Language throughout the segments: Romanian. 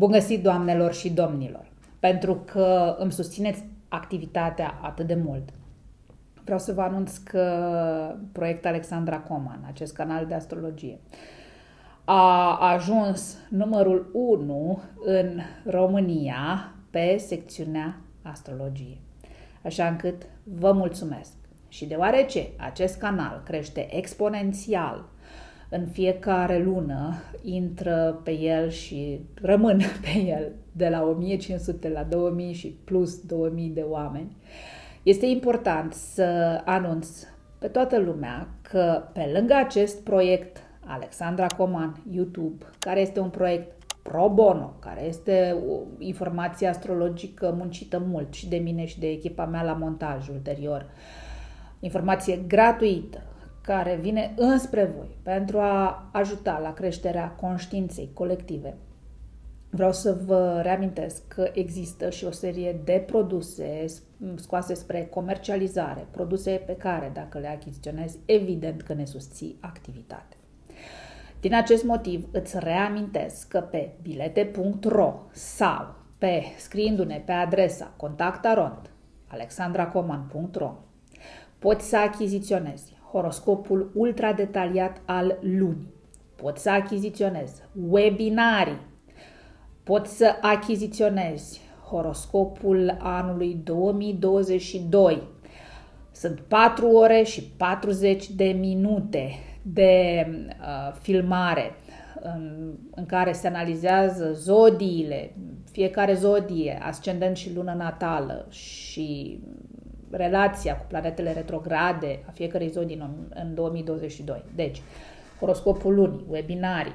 Bun găsit, doamnelor și domnilor! Pentru că îmi susțineți activitatea atât de mult, vreau să vă anunț că proiectul Alexandra Coman, acest canal de astrologie, a ajuns numărul 1 în România pe secțiunea astrologie. Așa încât vă mulțumesc. Și deoarece acest canal crește exponențial, în fiecare lună intră pe el și rămân pe el de la 1500 la 2000 și plus 2000 de oameni, este important să anunț pe toată lumea că pe lângă acest proiect Alexandra Coman YouTube, care este un proiect pro bono, care este o informație astrologică muncită mult și de mine și de echipa mea la montaj ulterior, informație gratuită, care vine înspre voi pentru a ajuta la creșterea conștiinței colective. Vreau să vă reamintesc că există și o serie de produse scoase spre comercializare, produse pe care, dacă le achiziționezi, evident că ne susții activitatea. Din acest motiv îți reamintesc că pe bilete.ro sau scriindu-ne pe adresa contactarond.alexandracoman.ro poți să achiziționezi horoscopul ultra detaliat al lunii, poți să achiziționezi webinarii, poți să achiziționezi horoscopul anului 2022. Sunt 4 ore și 40 de minute de filmare în care se analizează zodiile, fiecare zodie, ascendent și lună natală și relația cu planetele retrograde a fiecărei zodii în 2022. Deci, horoscopul lunii, webinarii,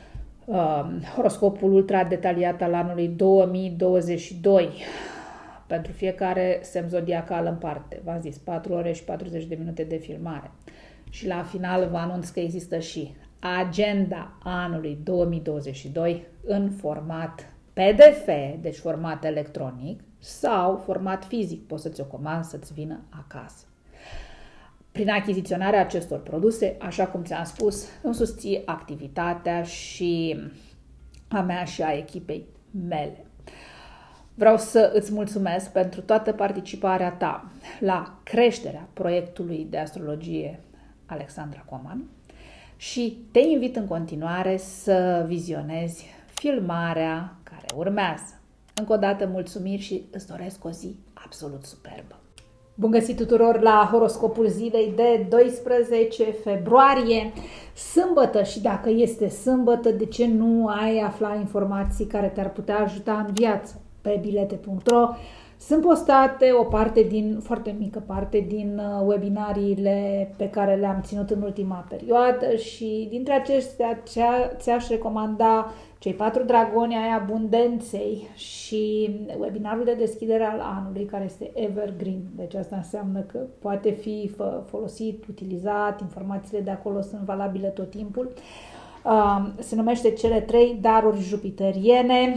horoscopul ultra detaliat al anului 2022, pentru fiecare semn zodiacal în parte. V-am zis, 4 ore și 40 de minute de filmare. Și la final vă anunț că există și agenda anului 2022 în format PDF, deci format electronic, sau format fizic. Poți să ți-o comanzi să-ți vină acasă. Prin achiziționarea acestor produse, așa cum ți-am spus, îmi susții activitatea și a mea și a echipei mele. Vreau să îți mulțumesc pentru toată participarea ta la creșterea proiectului de astrologie Alexandra Coman și te invit în continuare să vizionezi filmarea care urmează. Încă o dată mulțumiri și îți doresc o zi absolut superbă. Bun găsit tuturor la horoscopul zilei de 12 februarie, sâmbătă, și dacă este sâmbătă, de ce nu ai afla informații care te-ar putea ajuta în viață? Pe bilete.ro sunt postate foarte mică parte din webinariile pe care le-am ținut în ultima perioadă și dintre acestea ți-aș recomanda cei 4 dragoni ai abundenței și webinarul de deschidere al anului, care este evergreen. Deci asta înseamnă că poate fi folosit, utilizat, informațiile de acolo sunt valabile tot timpul. Se numește Cele 3 daruri jupiteriene,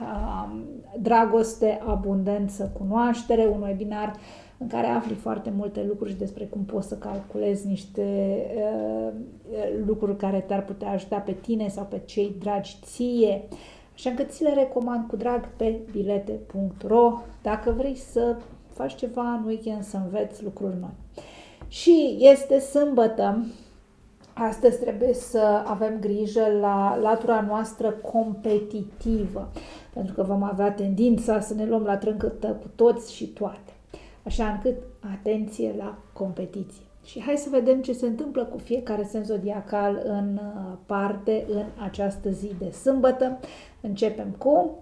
dragoste, abundență, cunoaștere, un webinar în care afli foarte multe lucruri despre cum poți să calculezi niște lucruri care te-ar putea ajuta pe tine sau pe cei dragi ție. Așa că ți le recomand cu drag pe bilete.ro dacă vrei să faci ceva în weekend, să înveți lucruri noi. Și este sâmbătă. Astăzi trebuie să avem grijă la latura noastră competitivă, pentru că vom avea tendința să ne luăm la trâncătă cu toți și toate. Așa încât atenție la competiție. Și hai să vedem ce se întâmplă cu fiecare semn zodiacal în parte în această zi de sâmbătă. Începem cu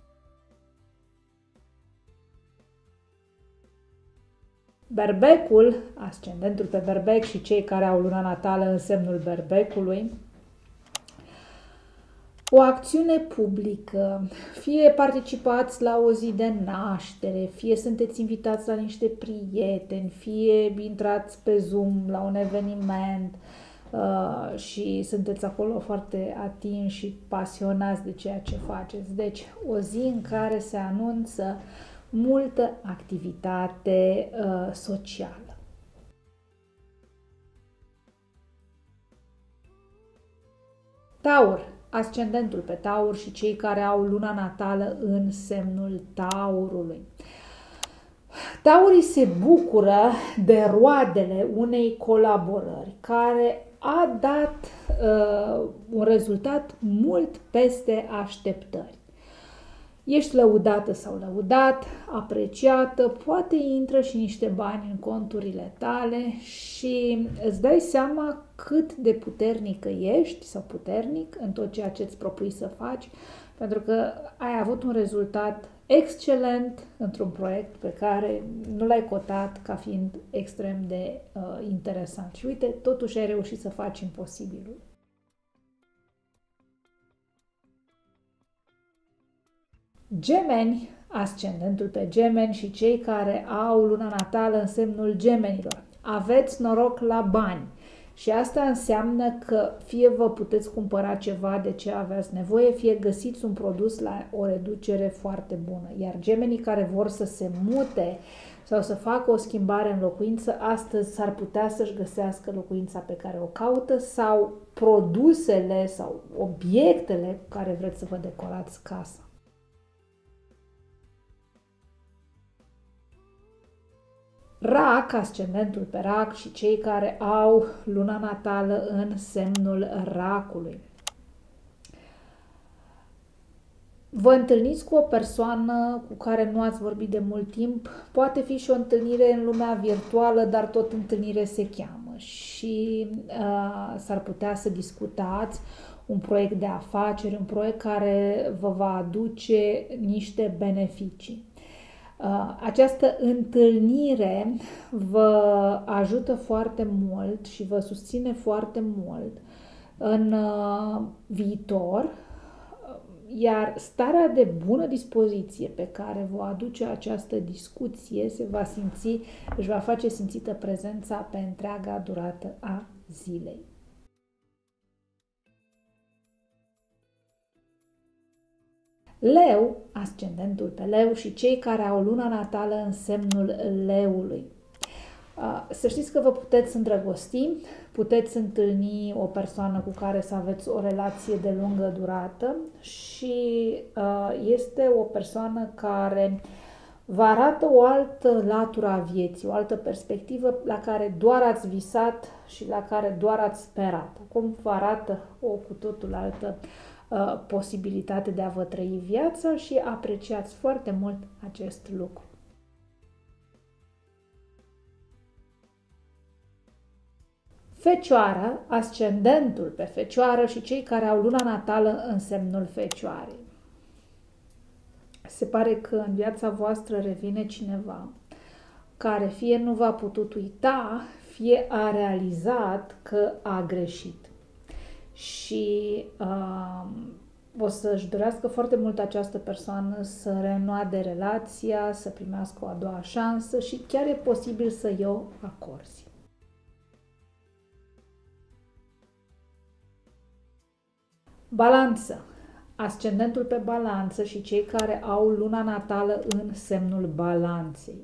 Berbecul, ascendentul pe Berbec și cei care au luna natală în semnul Berbecului. O acțiune publică, fie participați la o zi de naștere, fie sunteți invitați la niște prieteni, fie intrați pe Zoom la un eveniment și sunteți acolo foarte atinși și pasionați de ceea ce faceți. Deci, o zi în care se anunță multă activitate socială. Taur, ascendentul pe Taur și cei care au luna natală în semnul Taurului. Taurii se bucură de roadele unei colaborări care a dat un rezultat mult peste așteptări. Ești lăudată sau lăudat, apreciată, poate intră și niște bani în conturile tale și îți dai seama cât de puternică ești sau puternic în tot ceea ce îți propui să faci, pentru că ai avut un rezultat excelent într-un proiect pe care nu l-ai cotat ca fiind extrem de interesant. Și uite, totuși ai reușit să faci imposibilul. Gemeni, ascendentul pe Gemeni și cei care au luna natală în semnul Gemenilor. Aveți noroc la bani și asta înseamnă că fie vă puteți cumpăra ceva de ce aveți nevoie, fie găsiți un produs la o reducere foarte bună. Iar Gemenii care vor să se mute sau să facă o schimbare în locuință, astăzi s-ar putea să-și găsească locuința pe care o caută sau produsele sau obiectele cu care vreți să vă decorați casa. Rac, ascendentul pe Rac și cei care au luna natală în semnul Racului. Vă întâlniți cu o persoană cu care nu ați vorbit de mult timp, poate fi și o întâlnire în lumea virtuală, dar tot întâlnire se cheamă și s-ar putea să discutați un proiect de afaceri, un proiect care vă va aduce niște beneficii. Această întâlnire vă ajută foarte mult și vă susține foarte mult în viitor, iar starea de bună dispoziție pe care vă aduce această discuție își va face simțită prezența pe întreaga durată a zilei. Leu, ascendentul pe Leu și cei care au luna natală în semnul Leului. Să știți că vă puteți îndrăgosti, puteți întâlni o persoană cu care să aveți o relație de lungă durată și este o persoană care vă arată o altă latură a vieții, o altă perspectivă la care doar ați visat și la care doar ați sperat. Acum vă arată o cu totul altă posibilitate de a vă trăi viața și apreciați foarte mult acest lucru. Fecioară, ascendentul pe Fecioară și cei care au luna natală în semnul Fecioarei. Se pare că în viața voastră revine cineva care fie nu v-a putut uita, fie a realizat că a greșit. Și o să-și dorească foarte mult această persoană să reînnoade relația, să primească o a doua șansă și chiar e posibil să-i o acorzi. Balanță. Ascendentul pe Balanță și cei care au luna natală în semnul Balanței.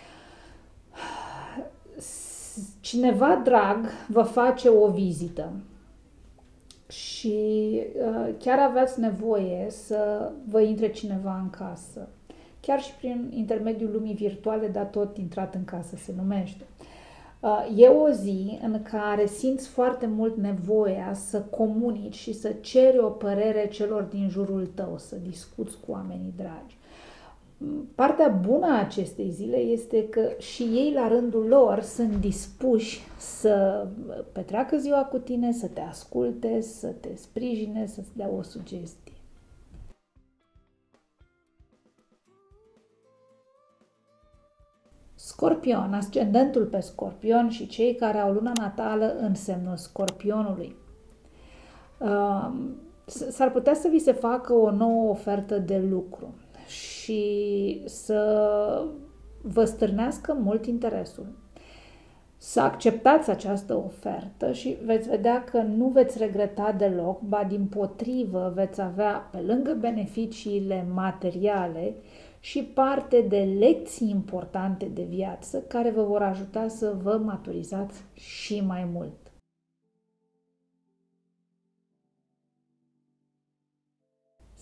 Cineva drag vă face o vizită și chiar aveți nevoie să vă intre cineva în casă, chiar și prin intermediul lumii virtuale, dar tot intrat în casă se numește. E o zi în care simți foarte mult nevoia să comunici și să ceri o părere celor din jurul tău, să discuți cu oamenii dragi. Partea bună a acestei zile este că și ei la rândul lor sunt dispuși să petreacă ziua cu tine, să te asculte, să te sprijine, să-ți dea o sugestie. Scorpion, ascendentul pe Scorpion și cei care au luna natală în semnul Scorpionului. S-ar putea să vi se facă o nouă ofertă de lucru și să vă stârnească mult interesul. Să acceptați această ofertă și veți vedea că nu veți regreta deloc, ba dimpotrivă veți avea, pe lângă beneficiile materiale, și parte de lecții importante de viață care vă vor ajuta să vă maturizați și mai mult.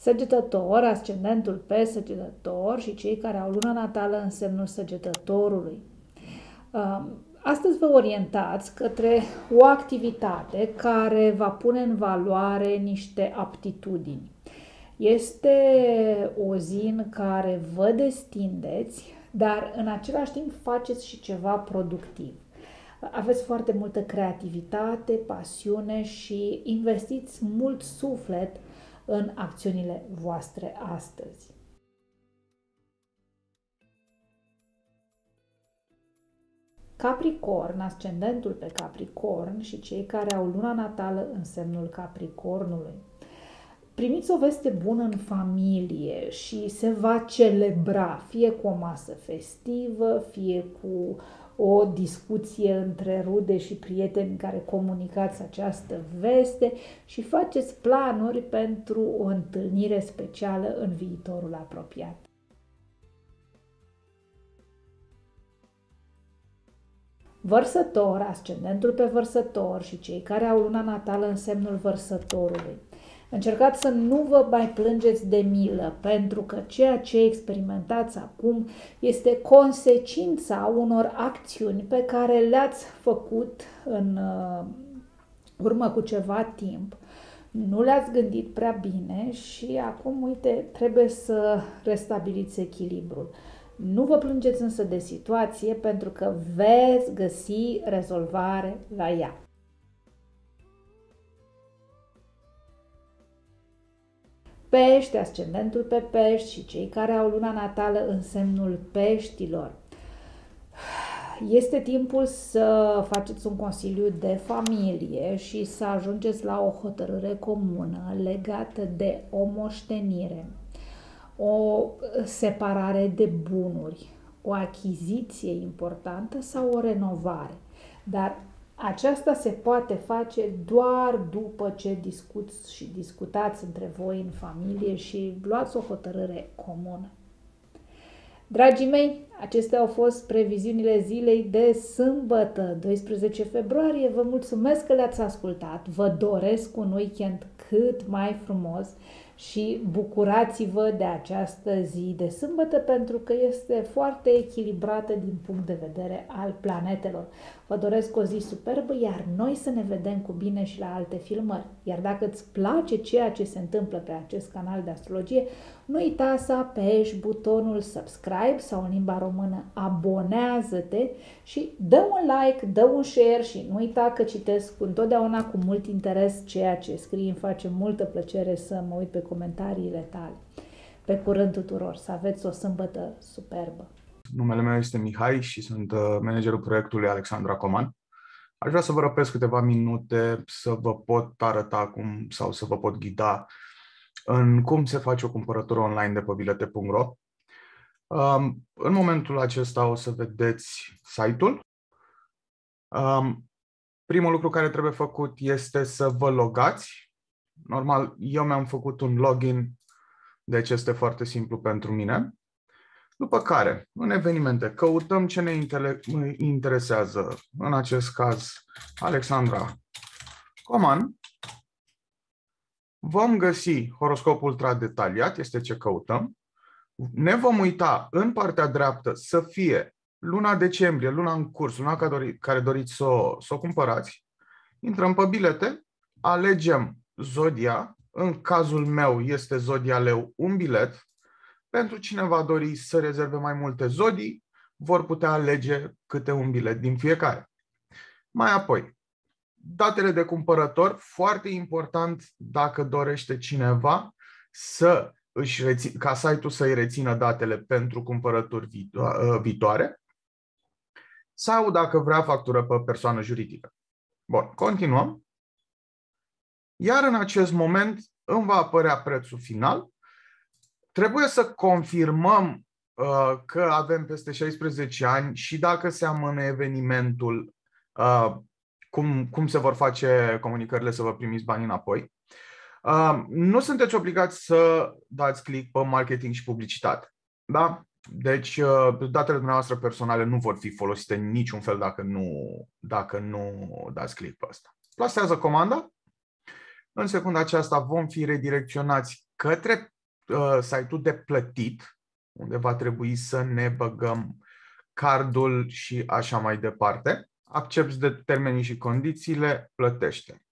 Săgetător, ascendentul pe Săgetător și cei care au luna natală în semnul Săgetătorului. Astăzi vă orientați către o activitate care va pune în valoare niște aptitudini. Este o zi în care vă destindeți, dar în același timp faceți și ceva productiv. Aveți foarte multă creativitate, pasiune și investiți mult suflet în acțiunile voastre astăzi. Capricorn, ascendentul pe Capricorn și cei care au luna natală în semnul Capricornului. Primiți o veste bună în familie și se va celebra, fie cu o masă festivă, fie cu o discuție între rude și prieteni care comunicați această veste și faceți planuri pentru o întâlnire specială în viitorul apropiat. Vărsător, ascendentul pe Vărsător și cei care au luna natală în semnul Vărsătorului. Încercați să nu vă mai plângeți de milă, pentru că ceea ce experimentați acum este consecința unor acțiuni pe care le-ați făcut în urmă cu ceva timp. Nu le-ați gândit prea bine și acum, uite, trebuie să restabiliți echilibrul. Nu vă plângeți însă de situație, pentru că veți găsi rezolvare la ea. Pești, ascendentul pe Pești și cei care au luna natală în semnul Peștilor. Este timpul să faceți un consiliu de familie și să ajungeți la o hotărâre comună legată de o moștenire, o separare de bunuri, o achiziție importantă sau o renovare. Dar aceasta se poate face doar după ce discuți și discutați între voi în familie și luați o hotărâre comună. Dragii mei, acestea au fost previziunile zilei de sâmbătă, 12 februarie. Vă mulțumesc că le-ați ascultat. Vă doresc un weekend cât mai frumos și bucurați-vă de această zi de sâmbătă, pentru că este foarte echilibrată din punct de vedere al planetelor. Vă doresc o zi superbă, iar noi să ne vedem cu bine și la alte filmări. Iar dacă îți place ceea ce se întâmplă pe acest canal de astrologie, nu uita să apeși butonul subscribe sau în limba română abonează-te și dă un like, dă un share și nu uita că citesc întotdeauna cu mult interes ceea ce scrii. Îmi face multă plăcere să mă uit pe comentariile tale. Pe curând tuturor, să aveți o sâmbătă superbă! Numele meu este Mihai și sunt managerul proiectului Alexandra Coman. Aș vrea să vă răpesc câteva minute să vă pot arăta cum sau să vă pot ghida în cum se face o cumpărătură online de pe bilete.ro. În momentul acesta o să vedeți site-ul. Primul lucru care trebuie făcut este să vă logați. Normal, eu mi-am făcut un login, deci este foarte simplu pentru mine. După care, în evenimente, căutăm ce ne interesează, în acest caz Alexandra Coman. Vom găsi horoscopul ultra detaliat, este ce căutăm. Ne vom uita în partea dreaptă să fie luna decembrie, luna în curs, luna care doriți să o cumpărați. Intrăm pe bilete, alegem zodia. În cazul meu este zodia Leu, un bilet. Pentru cine va dori să rezerve mai multe zodii, vor putea alege câte un bilet din fiecare. Mai apoi, datele de cumpărător, foarte important dacă dorește cineva ca site-ul să-i rețină datele pentru cumpărături viitoare sau dacă vrea factură pe persoană juridică. Bun, continuăm. Iar în acest moment îmi va apărea prețul final. Trebuie să confirmăm că avem peste 16 ani și dacă se amână evenimentul, cum se vor face comunicările să vă primiți banii înapoi. Nu sunteți obligați să dați click pe marketing și publicitate. Da? Deci datele dumneavoastră personale nu vor fi folosite în niciun fel dacă nu dați click pe asta. Plasează comanda. În secunda aceasta vom fi redirecționați către site-ul de plătit, unde va trebui să ne băgăm cardul și așa mai departe. Accepți de termenii și condițiile, plătește.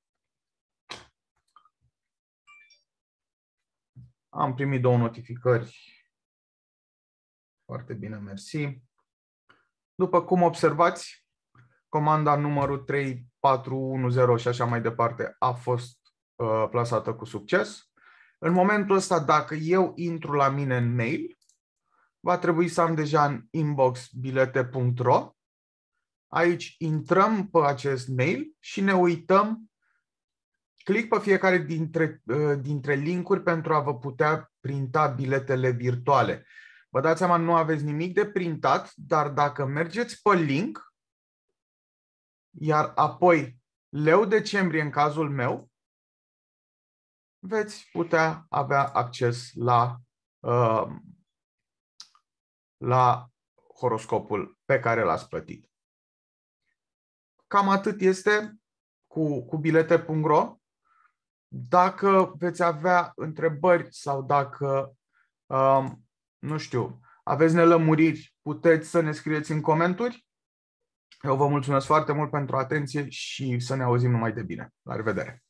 Am primit 2 notificări. Foarte bine, mersi. După cum observați, comanda numărul 3410 și așa mai departe a fost plasată cu succes. În momentul ăsta, dacă eu intru la mine în mail, va trebui să am deja în inbox bilete.ro. Aici intrăm pe acest mail și ne uităm. Click pe fiecare dintre linkuri pentru a vă putea printa biletele virtuale. Vă dați seama, nu aveți nimic de printat, dar dacă mergeți pe link, iar apoi leu decembrie în cazul meu, veți putea avea acces la horoscopul pe care l-ați plătit. Cam atât este cu bilete.ro. Dacă veți avea întrebări sau dacă, nu știu, aveți nelămuriri, puteți să ne scrieți în comentarii. Eu vă mulțumesc foarte mult pentru atenție și să ne auzim numai de bine. La revedere!